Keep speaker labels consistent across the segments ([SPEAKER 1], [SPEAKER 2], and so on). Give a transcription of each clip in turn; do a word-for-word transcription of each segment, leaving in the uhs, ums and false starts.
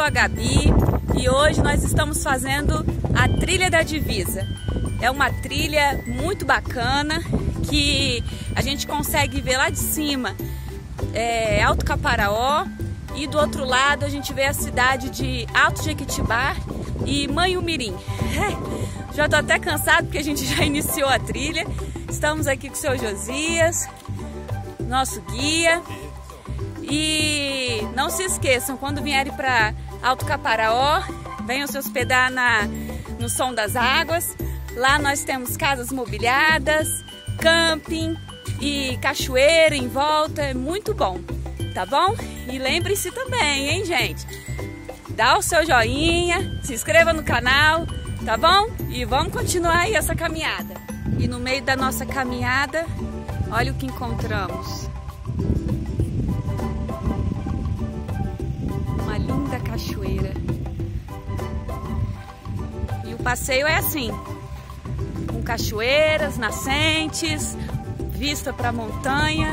[SPEAKER 1] a Gabi e hoje nós estamos fazendo a Trilha da Divisa. É uma trilha muito bacana que a gente consegue ver lá de cima é, Alto Caparaó e do outro lado a gente vê a cidade de Alto Jequitibá e Manhumirim. É, já tô até cansado porque a gente já iniciou a trilha. Estamos aqui com o seu Josias, nosso guia. E não se esqueçam, quando vierem para Alto Caparaó, venham se hospedar na, no Som das Águas. Lá nós temos casas mobiliadas, camping e cachoeira em volta, é muito bom, tá bom? E lembre-se também, hein, gente? Dá o seu joinha, se inscreva no canal, tá bom? E vamos continuar aí essa caminhada. E no meio da nossa caminhada, olha o que encontramos. Uma linda cachoeira. E o passeio é assim, com cachoeiras, nascentes, vista para a montanha.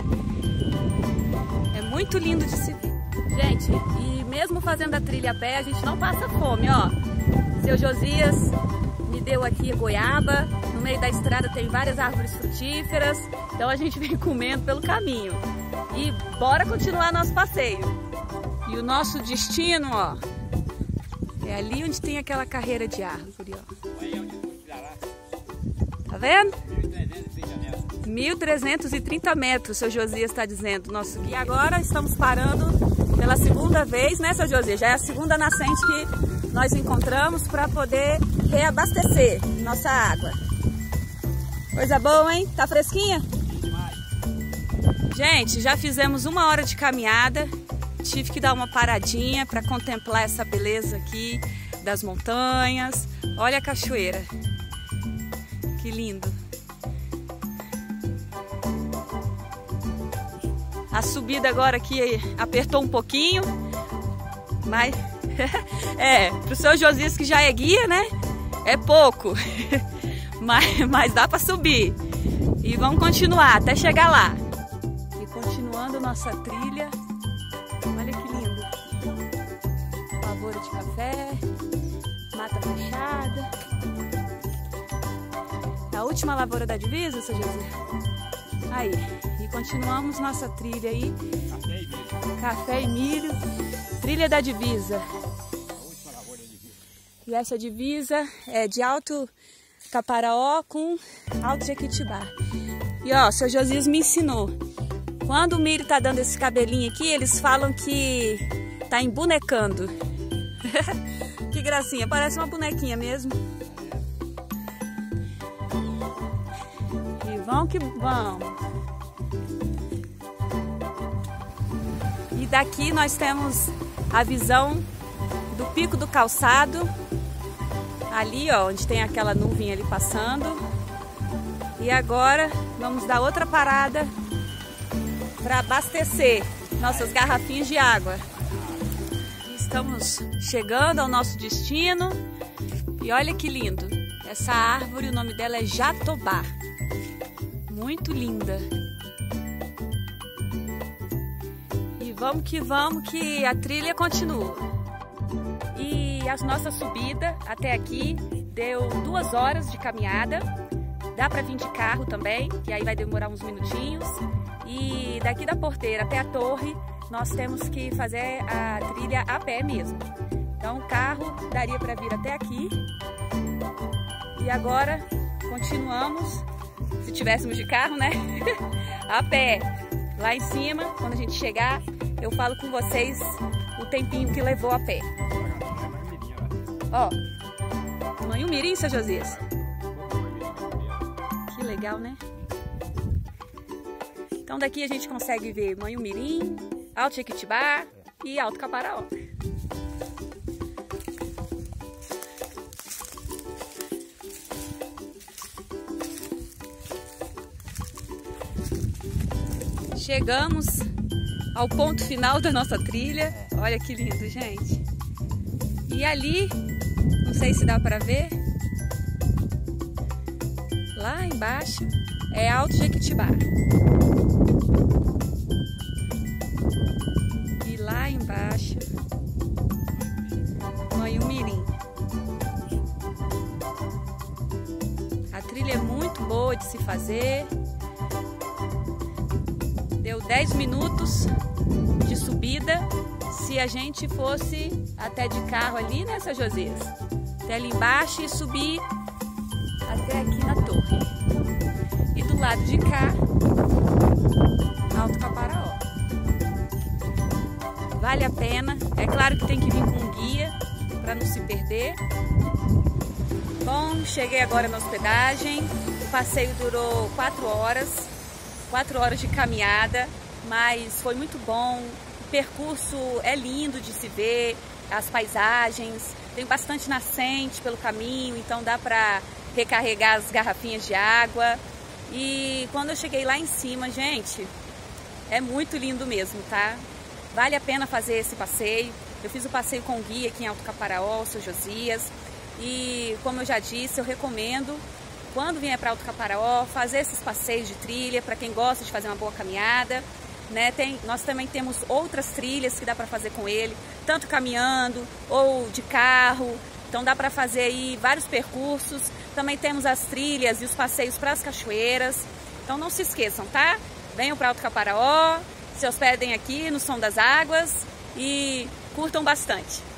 [SPEAKER 1] É muito lindo de se ver. Gente, e mesmo fazendo a trilha a pé, a gente não passa fome, ó. Seu Josias me deu aqui a goiaba. No meio da estrada tem várias árvores frutíferas, então a gente vem comendo pelo caminho. E bora continuar nosso passeio. E o nosso destino, ó, é ali onde tem aquela carreira de árvore, ó. Tá vendo? mil trezentos e trinta metros, seu Josias está dizendo, nosso guia. E agora estamos parando pela segunda vez, né, seu Josias? Já é a segunda nascente que nós encontramos para poder reabastecer nossa água. Coisa boa, hein? Tá fresquinha? Gente, já fizemos uma hora de caminhada. Tive que dar uma paradinha para contemplar essa beleza aqui das montanhas. Olha a cachoeira. Que lindo. A subida agora aqui apertou um pouquinho, mas é, pro seu Josias que já é guia, né? É pouco, mas, mas dá para subir. E vamos continuar até chegar lá. E continuando nossa trilha, olha que lindo. Lavoura de café, mata fechada. A última lavoura da divisa, seu Josias? Aí, e continuamos nossa trilha aí. Café e milho. Café e milho. Trilha da divisa.
[SPEAKER 2] A última lavoura da divisa.
[SPEAKER 1] E essa divisa é de Alto Caparaó com Alto Jequitibá. E ó, o seu Josias me ensinou. Quando o milho tá dando esse cabelinho aqui, eles falam que tá embonecando. Que gracinha, parece uma bonequinha mesmo. E vão que vão. E daqui nós temos a visão do Pico do Calçado. Ali, ó, onde tem aquela nuvem ali passando. E agora vamos dar outra parada para abastecer nossas garrafinhas de água. Estamos chegando ao nosso destino e olha que lindo. Essa árvore, o nome dela é Jatobá. Muito linda. E vamos que vamos que a trilha continua. E a nossa subida até aqui deu duas horas de caminhada. Dá para vir de carro também, que aí vai demorar uns minutinhos. E daqui da porteira até a torre, nós temos que fazer a trilha a pé mesmo. Então o carro daria para vir até aqui. E agora continuamos, se tivéssemos de carro, né? A pé. Lá em cima, quando a gente chegar, eu falo com vocês o tempinho que levou a pé. Ó, Manhumirim, seu Josias. Que legal, né? Então daqui a gente consegue ver Manhumirim, Alto Jequitibá e Alto Caparaó. Chegamos ao ponto final da nossa trilha. Olha que lindo, gente. E ali, não sei se dá para ver, lá embaixo é Alto Jequitibá. E lá embaixo se fazer. Deu dez minutos de subida. Se a gente fosse até de carro ali, né, seu Josias? Até ali embaixo e subir até aqui na torre. E do lado de cá, Alto Caparaó. Vale a pena. É claro que tem que vir com um guia para não se perder. Bom, cheguei agora na hospedagem. O passeio durou quatro horas. Quatro horas de caminhada, mas foi muito bom. O percurso é lindo de se ver, as paisagens. Tem bastante nascente pelo caminho, então dá para recarregar as garrafinhas de água. E quando eu cheguei lá em cima, gente, é muito lindo mesmo, tá? Vale a pena fazer esse passeio. Eu fiz o passeio com guia aqui em Alto Caparaó, o seu Josias. E como eu já disse, eu recomendo, quando vier para Alto Caparaó, fazer esses passeios de trilha, para quem gosta de fazer uma boa caminhada. Né? Tem, nós também temos outras trilhas que dá para fazer com ele, tanto caminhando ou de carro. Então dá para fazer aí vários percursos. Também temos as trilhas e os passeios para as cachoeiras. Então não se esqueçam, tá? Venham para Alto Caparaó, se hospedem aqui no Som das Águas e curtam bastante.